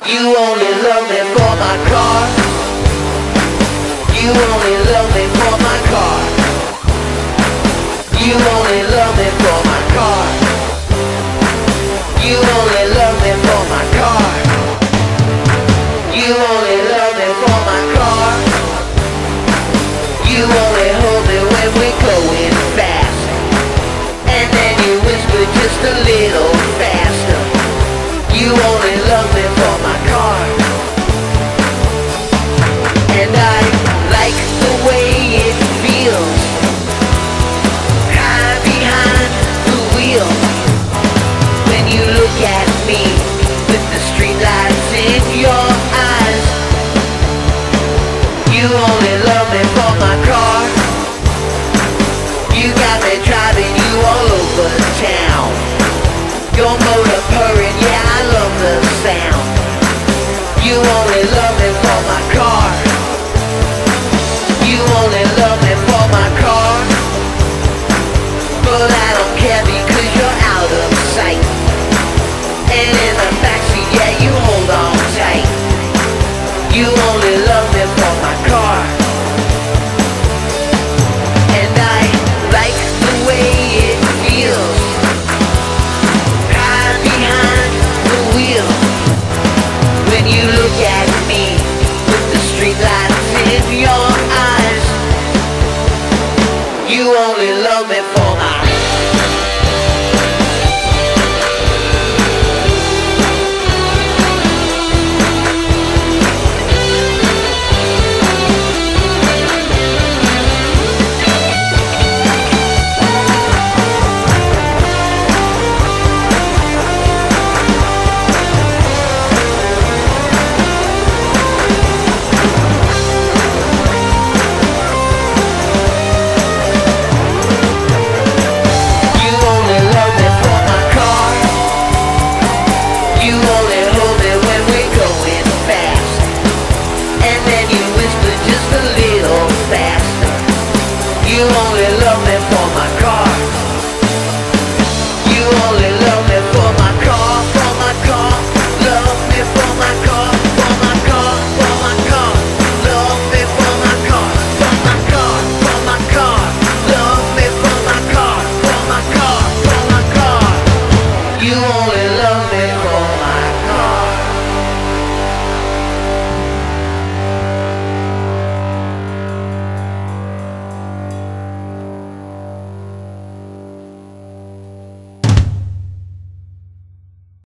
You only love me for my car. You only love me for my car. You only love me for my car. You only love me for my car. You only love me for my car. You only hold me when we're going fast, and then you whisper just a little faster. You only love me for my car. And I like the way it feels high behind the wheel, when you look at me with the streetlights in your eyes. You only love me for my car. You got me driving you all over town. Your motor purring, yeah, I love the sound. You only love me for my car.